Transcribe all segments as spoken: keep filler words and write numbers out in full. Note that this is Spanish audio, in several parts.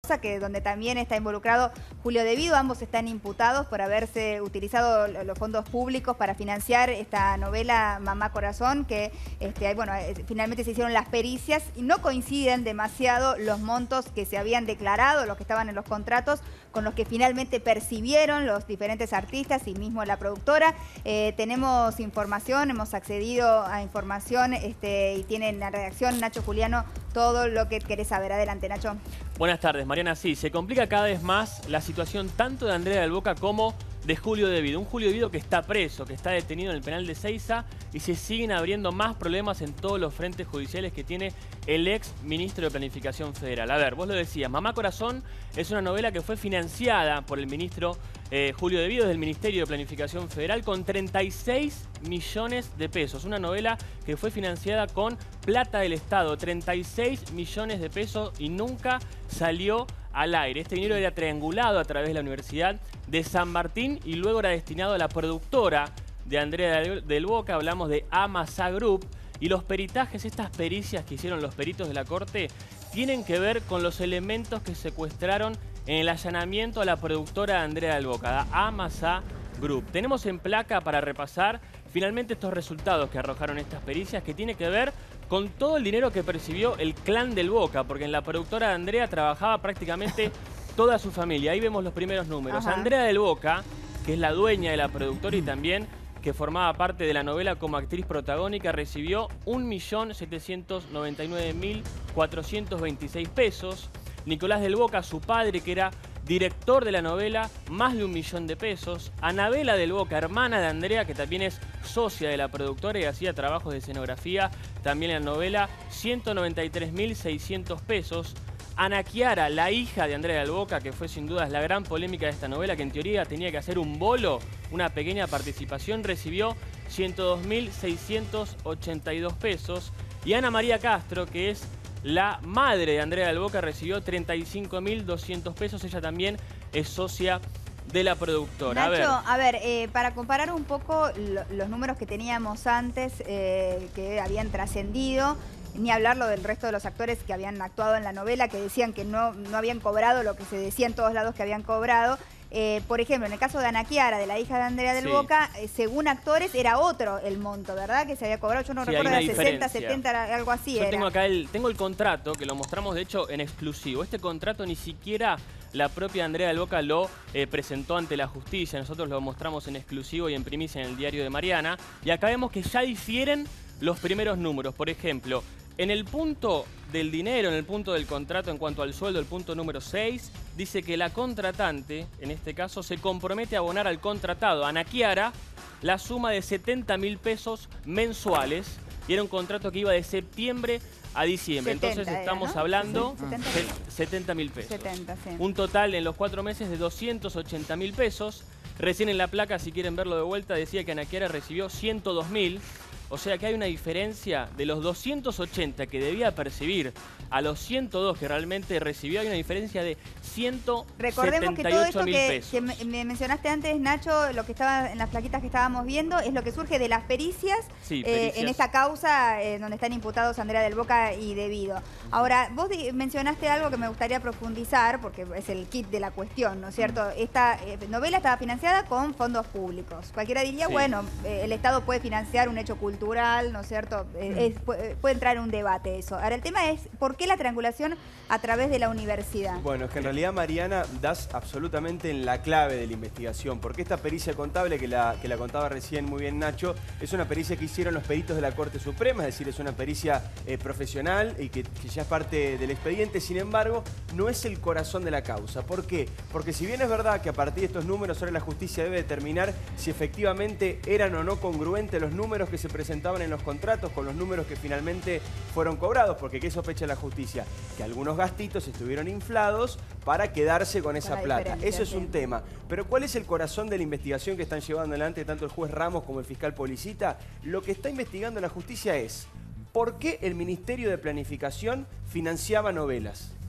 que donde también está involucrado Julio De Vido. Ambos están imputados por haberse utilizado los fondos públicos para financiar esta novela Mamá Corazón, que este, bueno, finalmente se hicieron las pericias y no coinciden demasiado los montos que se habían declarado, los que estaban en los contratos, con los que finalmente percibieron los diferentes artistas y mismo la productora. Eh, tenemos información, hemos accedido a información este, y tiene en la redacción Nacho Juliano todo lo que querés saber. Adelante, Nacho. Buenas tardes, Mariana. Sí, se complica cada vez más la situación tanto de Andrea del Boca como de Julio De Vido. Un Julio De Vido que está preso, que está detenido en el penal de Ezeiza, y se siguen abriendo más problemas en todos los frentes judiciales que tiene el ex ministro de Planificación Federal. A ver, vos lo decías, Mamá Corazón es una novela que fue financiada por el ministro eh, Julio De Vido desde el Ministerio de Planificación Federal con treinta y seis millones de pesos. Una novela que fue financiada con plata del Estado, treinta y seis millones de pesos, y nunca salió al aire. Este dinero era triangulado a través de la Universidad de San Martín y luego era destinado a la productora de Andrea del Boca. Hablamos de Amasa Group, y los peritajes, estas pericias que hicieron los peritos de la Corte, tienen que ver con los elementos que secuestraron en el allanamiento a la productora de Andrea del Boca, Amasa Group. Tenemos en placa para repasar finalmente estos resultados que arrojaron estas pericias, que tiene que ver con todo el dinero que percibió el clan del Boca, porque en la productora de Andrea trabajaba prácticamente toda su familia. Ahí vemos los primeros números. Ajá. Andrea del Boca, que es la dueña de la productora y también que formaba parte de la novela como actriz protagónica, recibió un millón setecientos noventa y nueve mil cuatrocientos veintiséis pesos. Nicolás del Boca, su padre, que era director de la novela, más de un millón de pesos. Anabela del Boca, hermana de Andrea, que también es socia de la productora y hacía trabajos de escenografía también en la novela, ciento noventa y tres mil seiscientos pesos. Ana Chiara, la hija de Andrea del Boca, que fue sin dudas la gran polémica de esta novela, que en teoría tenía que hacer un bolo, una pequeña participación, recibió ciento dos mil seiscientos ochenta y dos pesos. Y Ana María Castro, que es la madre de Andrea del Boca, recibió treinta y cinco mil doscientos pesos. Ella también es socia de la productora. Nacho, a ver, a ver eh, para comparar un poco lo, los números que teníamos antes, eh, que habían trascendido, ni hablarlo del resto de los actores que habían actuado en la novela, que decían que no, no habían cobrado lo que se decía en todos lados que habían cobrado. Eh, por ejemplo, en el caso de Ana Chiara, de la hija de Andrea del Sí. Boca, eh, según actores era otro el monto, ¿verdad? Que se había cobrado, yo no Sí, recuerdo, hay era una sesenta, diferencia. setenta, algo así yo era. tengo acá el, tengo el contrato, que lo mostramos de hecho en exclusivo. Este contrato ni siquiera la propia Andrea del Boca lo eh, presentó ante la justicia. Nosotros lo mostramos en exclusivo y en primicia en el diario de Mariana. Y acá vemos que ya difieren los primeros números. Por ejemplo, en el punto del dinero, en el punto del contrato en cuanto al sueldo, el punto número seis, dice que la contratante, en este caso, se compromete a abonar al contratado, Ana Chiara, la suma de setenta mil pesos mensuales, y era un contrato que iba de septiembre a diciembre. setenta Entonces era, estamos ¿no? hablando setenta. de setenta mil pesos. setenta, sí. Un total en los cuatro meses de doscientos ochenta mil pesos. Recién en la placa, si quieren verlo de vuelta, decía que Ana Chiara recibió ciento dos mil. O sea que hay una diferencia de los doscientos ochenta que debía percibir a los ciento dos que realmente recibió. Hay una diferencia de ciento Recordemos que setenta y todo ocho esto mil que, pesos. que me me mencionaste antes, Nacho, lo que estaba en las plaquitas que estábamos viendo, es lo que surge de las pericias, Sí, eh, pericias. en esta causa eh, donde están imputados Andrea del Boca y De Vido. Ahora, vos di- mencionaste algo que me gustaría profundizar, porque es el kit de la cuestión, ¿no es cierto? Mm. Esta eh, novela estaba financiada con fondos públicos. Cualquiera diría, Sí. bueno, eh, el Estado puede financiar un hecho cultural, ¿no es cierto? Eh, es- puede, puede entrar en un debate eso. Ahora, el tema es, ¿por qué la triangulación a través de la universidad? Bueno, es que en realidad, Mariana, das absolutamente en la clave de la investigación, porque esta pericia contable que la, que la contaba recién muy bien Nacho, es una pericia que hicieron los peritos de la Corte Suprema, es decir, es una pericia eh, profesional y que, que ya es parte del expediente. Sin embargo, no es el corazón de la causa. ¿Por qué? Porque si bien es verdad que a partir de estos números ahora la justicia debe determinar si efectivamente eran o no congruentes los números que se presentaban en los contratos con los números que finalmente fueron cobrados, porque ¿qué sospecha la justicia? Que algunos gastitos estuvieron inflados para quedarse con esa la plata. diferencia, Eso es sí. un tema. Pero ¿cuál es el corazón de la investigación que están llevando adelante tanto el juez Ramos como el fiscal Policita? Lo que está investigando la justicia es ¿por qué el Ministerio de Planificación financiaba novelas?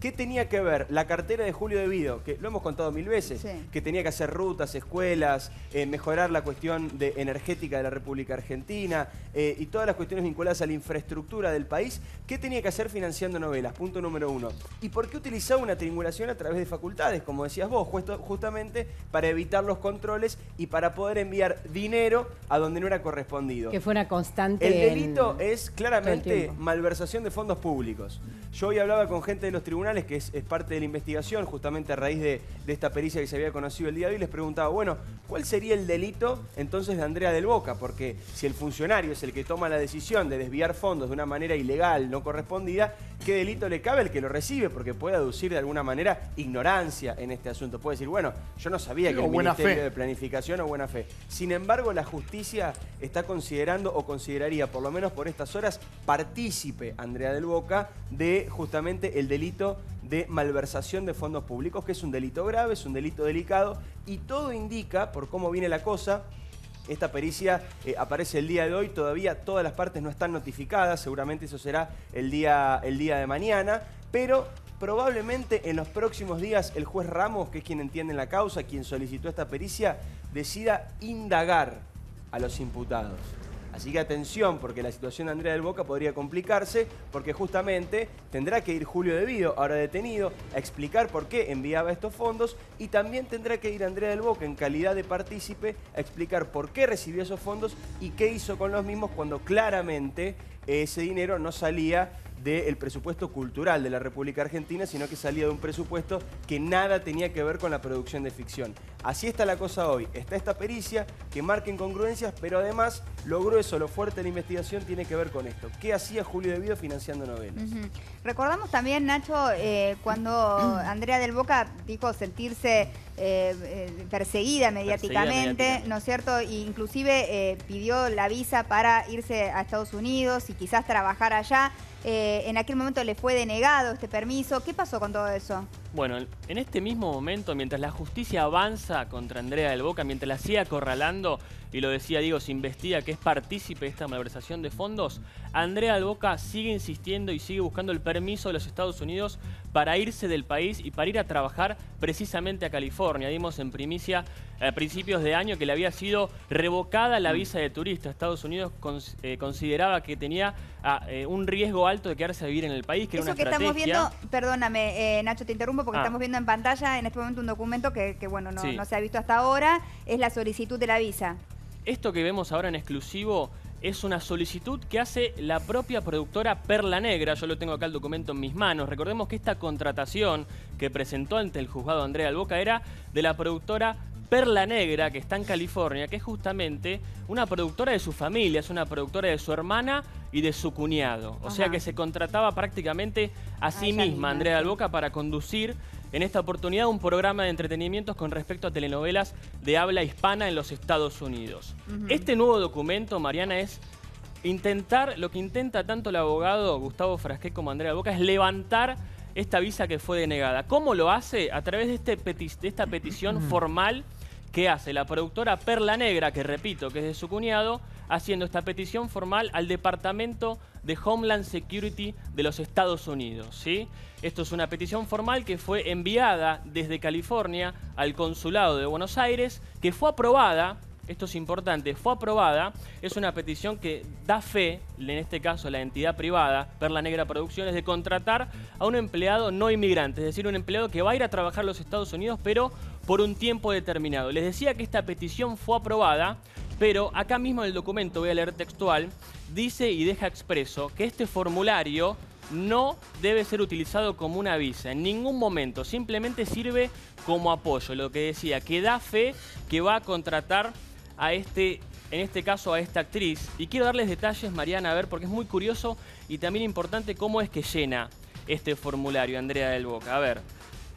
¿Qué tenía que ver la cartera de Julio De Vido? Que lo hemos contado mil veces, sí. que tenía que hacer rutas, escuelas, eh, mejorar la cuestión de energética de la República Argentina eh, y todas las cuestiones vinculadas a la infraestructura del país. ¿Qué tenía que hacer financiando novelas? Punto número uno. ¿Y por qué utilizaba una triangulación a través de facultades, como decías vos, justo, justamente para evitar los controles y para poder enviar dinero a donde no era correspondido? Que fue una constante. El delito en... es claramente malversación de fondos públicos. Yo hoy hablaba con gente de los tribunales, que es, es parte de la investigación, justamente a raíz de, de esta pericia que se había conocido el día de hoy, les preguntaba, bueno, ¿cuál sería el delito entonces de Andrea del Boca? Porque si el funcionario es el que toma la decisión de desviar fondos de una manera ilegal, no correspondida, ¿qué delito le cabe al que lo recibe? Porque puede aducir de alguna manera ignorancia en este asunto. Puede decir, bueno, yo no sabía que el Ministerio de Planificación o buena fe. Sin embargo, la justicia está considerando o consideraría, por lo menos por estas horas, partícipe Andrea del Boca de justamente el delito de malversación de fondos públicos, que es un delito grave, es un delito delicado, y todo indica, por cómo viene la cosa, esta pericia eh, aparece el día de hoy, todavía todas las partes no están notificadas, seguramente eso será el día, el día de mañana, pero probablemente en los próximos días el juez Ramos, que es quien entiende la causa, quien solicitó esta pericia, decida indagar a los imputados. Así que atención, porque la situación de Andrea del Boca podría complicarse, porque justamente tendrá que ir Julio De Vido, ahora detenido, a explicar por qué enviaba estos fondos, y también tendrá que ir Andrea del Boca en calidad de partícipe a explicar por qué recibió esos fondos y qué hizo con los mismos cuando claramente ese dinero no salía del presupuesto cultural de la República Argentina, sino que salía de un presupuesto que nada tenía que ver con la producción de ficción. Así está la cosa hoy. Está esta pericia que marca incongruencias, pero además lo grueso, lo fuerte de la investigación tiene que ver con esto. ¿Qué hacía Julio De Vido financiando novelas? Uh-huh. Recordamos también, Nacho, eh, cuando Andrea del Boca dijo sentirse eh, eh, perseguida mediáticamente, perseguida ¿no es cierto? E inclusive eh, pidió la visa para irse a Estados Unidos y quizás trabajar allá. Eh, en aquel momento le fue denegado este permiso. ¿Qué pasó con todo eso? Bueno, en este mismo momento, mientras la justicia avanza contra Andrea del Boca, mientras la sigue acorralando, y lo decía Diego, se investiga que es partícipe de esta malversación de fondos, Andrea del Boca sigue insistiendo y sigue buscando el permiso de los Estados Unidos para irse del país y para ir a trabajar precisamente a California. Dimos en primicia a principios de año que le había sido revocada la visa de turista. Estados Unidos cons eh, consideraba que tenía ah, eh, un riesgo alto de quedarse a vivir en el país, que Eso era una que estrategia. Estamos viendo, perdóname, eh, Nacho, te interrumpo porque ah. estamos viendo en pantalla en este momento un documento que, que bueno, no, sí. no se ha visto hasta ahora, es la solicitud de la visa. Esto que vemos ahora en exclusivo es una solicitud que hace la propia productora Perla Negra. Yo lo tengo acá el documento en mis manos. Recordemos que esta contratación que presentó ante el juzgado Andrea del Boca era de la productora Perla Negra, que está en California, que es justamente una productora de su familia, es una productora de su hermana y de su cuñado. O Ajá. sea que se contrataba prácticamente a sí misma, misma, Andrea del Boca, para conducir en esta oportunidad un programa de entretenimientos con respecto a telenovelas de habla hispana en los Estados Unidos. Uh-huh. Este nuevo documento, Mariana, es intentar, lo que intenta tanto el abogado Gustavo Frasquet como Andrea del Boca, es levantar esta visa que fue denegada. ¿Cómo lo hace? A través de, este peti de esta petición uh-huh. formal que hace la productora Perla Negra, que repito, que es de su cuñado, haciendo esta petición formal al Departamento de Homeland Security de los Estados Unidos, ¿sí? Esto es una petición formal que fue enviada desde California al Consulado de Buenos Aires, que fue aprobada. Esto es importante, fue aprobada, es una petición que da fe, en este caso la entidad privada, Perla Negra Producciones, de contratar a un empleado no inmigrante, es decir, un empleado que va a ir a trabajar a los Estados Unidos, pero por un tiempo determinado. Les decía que esta petición fue aprobada, pero acá mismo en el documento, voy a leer textual, dice y deja expreso que este formulario no debe ser utilizado como una visa en ningún momento, simplemente sirve como apoyo, lo que decía, que da fe que va a contratar a este, en este caso a esta actriz. Y quiero darles detalles, Mariana, a ver, porque es muy curioso y también importante cómo es que llena este formulario Andrea del Boca. A ver,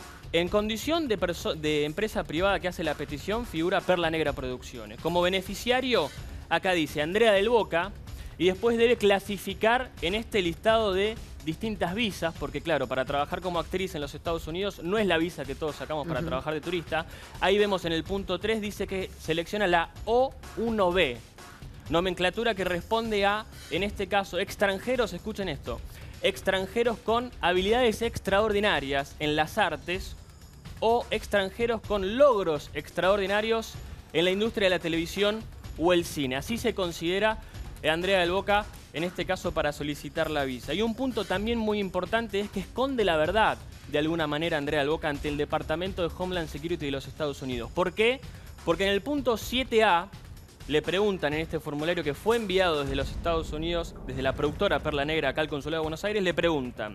en condición de, de empresa privada que hace la petición figura Perla Negra Producciones. Como beneficiario, acá dice Andrea del Boca, y después debe clasificar en este listado de distintas visas, porque claro, para trabajar como actriz en los Estados Unidos no es la visa que todos sacamos para uh-huh. trabajar de turista. Ahí vemos en el punto tres, dice que selecciona la O uno B, nomenclatura que responde a, en este caso, extranjeros, escuchen esto, extranjeros con habilidades extraordinarias en las artes o extranjeros con logros extraordinarios en la industria de la televisión o el cine. Así se considera Andrea del Boca, en este caso, para solicitar la visa. Y un punto también muy importante es que esconde la verdad, de alguna manera, Andrea del Boca ante el Departamento de Homeland Security de los Estados Unidos. ¿Por qué? Porque en el punto siete A le preguntan en este formulario que fue enviado desde los Estados Unidos, desde la productora Perla Negra acá al Consulado de Buenos Aires, le preguntan: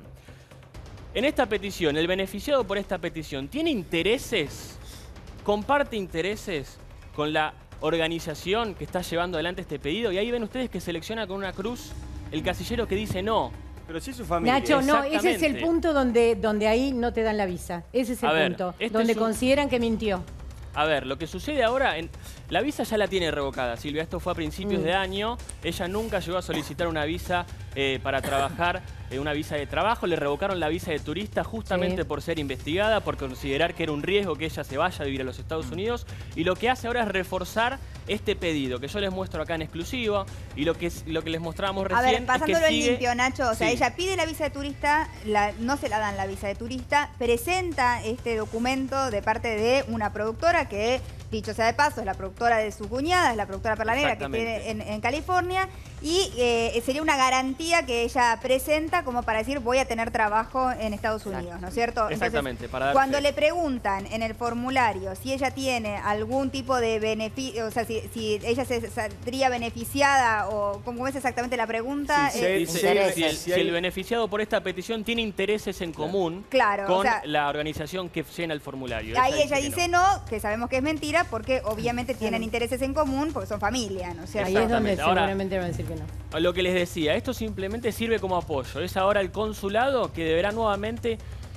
en esta petición, el beneficiado por esta petición, ¿tiene intereses? ¿Comparte intereses con la organización que está llevando adelante este pedido? Y ahí ven ustedes que selecciona con una cruz el casillero que dice no. Pero si es su familia. Nacho, no, ese es el punto donde, donde ahí no te dan la visa. Ese es el A ver, punto, este donde es un- consideran que mintió. A ver, lo que sucede ahora, en, la visa ya la tiene revocada, Silvia. Esto fue a principios Mm. de año. Ella nunca llegó a solicitar una visa eh, para trabajar, eh, una visa de trabajo. Le revocaron la visa de turista justamente Sí. por ser investigada, por considerar que era un riesgo que ella se vaya a vivir a los Estados Unidos. Y lo que hace ahora es reforzar este pedido, que yo les muestro acá en exclusivo. Y lo que, es- lo que les mostrábamos A recién ver, pasándolo es que en sigue... limpio, Nacho, o sea, Sí. ella pide la visa de turista, la- no se la dan la visa de turista, presenta este documento de parte de una productora que, dicho sea de paso, es la productora de su cuñada, es la productora Perla Negra que Exactamente. tiene en, en California, y eh, sería una garantía que ella presenta como para decir voy a tener trabajo en Estados Unidos, ¿no es cierto? Entonces, Exactamente, para dar cuando fe. le preguntan en el formulario si ella tiene algún tipo de beneficio, o sea, si, si ella se saldría beneficiada o cómo es exactamente la pregunta. Sí, sí, eh, Dice, intereses. si, el, Si si hay- el beneficiado por esta petición tiene intereses en común Claro, con o sea- la organización que llena el formulario. Ahí ella que dice no. que sabemos que es mentira, porque obviamente tienen intereses en común, porque son familia, ¿no es cierto? Ahí es donde Exactamente. Ahora- seguramente van a decir que no. Lo que les decía, esto simplemente sirve como apoyo. Es ahora el consulado que deberá nuevamente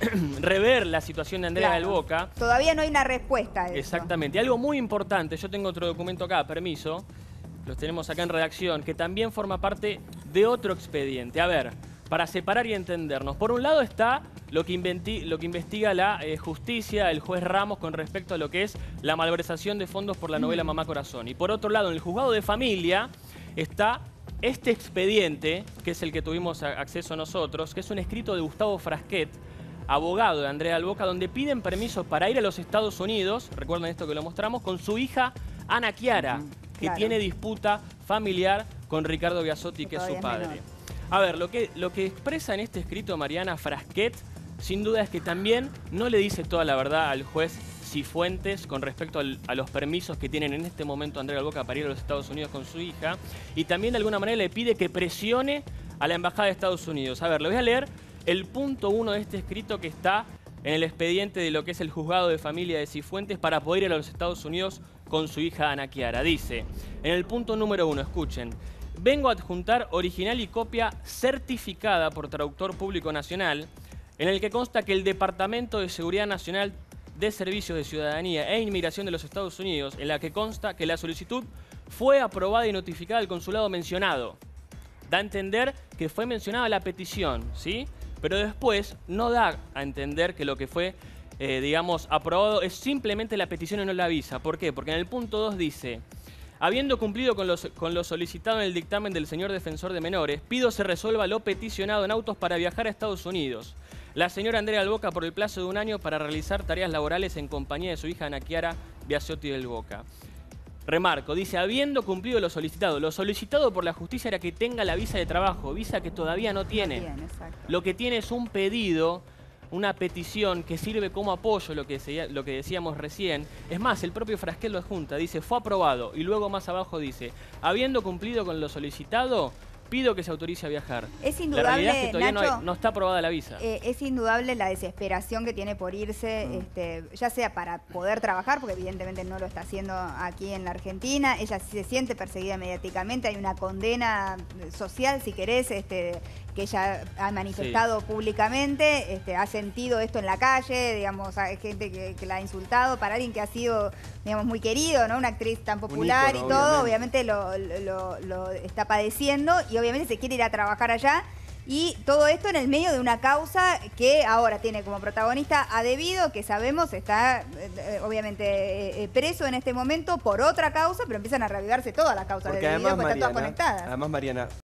rever la situación de Andrea Claro. del Boca. Todavía no hay una respuesta a eso. Exactamente. Y algo muy importante, yo tengo otro documento acá, permiso, los tenemos acá en redacción, que también forma parte de otro expediente. A ver, para separar y entendernos. Por un lado está lo que, inventi- lo que investiga la eh, justicia, el juez Ramos, con respecto a lo que es la malversación de fondos por la novela Mamá Corazón. Y por otro lado, en el juzgado de familia está este expediente, que es el que tuvimos a- acceso nosotros, que es un escrito de Gustavo Frasquet, abogado de Andrea del Boca, donde piden permiso para ir a los Estados Unidos, recuerden esto que lo mostramos, con su hija Ana Chiara, que claro. tiene disputa familiar con Ricardo Biasotti, que es su todavía es padre. menor. A ver, lo que, lo que expresa en este escrito Mariana Frasquet, sin duda es que también no le dice toda la verdad al juez Cifuentes con respecto al- a los permisos que tienen en este momento Andrea del Boca para ir a los Estados Unidos con su hija, y también de alguna manera le pide que presione a la Embajada de Estados Unidos. A ver, le voy a leer el punto uno de este escrito que está en el expediente de lo que es el juzgado de familia de Cifuentes para poder ir a los Estados Unidos con su hija Ana Chiara. Dice, en el punto número uno, escuchen: vengo a adjuntar original y copia certificada por Traductor Público Nacional, en el que consta que el Departamento de Seguridad Nacional de Servicios de Ciudadanía e Inmigración de los Estados Unidos, en la que consta que la solicitud fue aprobada y notificada al consulado mencionado. Da a entender que fue mencionada la petición, ¿sí? Pero después no da a entender que lo que fue, eh, digamos, aprobado es simplemente la petición y no la visa. ¿Por qué? Porque en el punto dos dice: habiendo cumplido con, los, con lo solicitado en el dictamen del señor defensor de menores, pido se resuelva lo peticionado en autos para viajar a Estados Unidos. La señora Andrea del Boca por el plazo de un año para realizar tareas laborales en compañía de su hija Ana Chiara Biasotti del Boca. Remarco, dice, habiendo cumplido lo solicitado. Lo solicitado por la justicia era que tenga la visa de trabajo, visa que todavía no tiene. Bien, exacto. Lo que tiene es un pedido, una petición que sirve como apoyo, lo que, se- lo que decíamos recién. Es más, el propio Frasquet lo adjunta, dice, fue aprobado. Y luego más abajo dice, habiendo cumplido con lo solicitado, pido que se autorice a viajar. Es La indudable, realidad es que todavía no, hay- Nacho, no está aprobada la visa. Eh, es indudable la desesperación que tiene por irse, este, ya sea para poder trabajar, porque evidentemente no lo está haciendo aquí en la Argentina. Ella se siente perseguida mediáticamente, hay una condena social, si querés, este, que ella ha manifestado públicamente, este, ha sentido esto en la calle, digamos, hay gente que, que la ha insultado, para alguien que ha sido, digamos, muy querido, ¿no? Una actriz tan popular ícono, y todo, obviamente. obviamente lo, lo- lo está padeciendo y obviamente se quiere ir a trabajar allá. Y todo esto en el medio de una causa que ahora tiene como protagonista a Debido, que sabemos está eh, eh, obviamente eh, preso en este momento por otra causa, pero empiezan a reavivarse todas las causas Porque de Debido, además, porque están todas Mariana, conectadas. además, Mariana,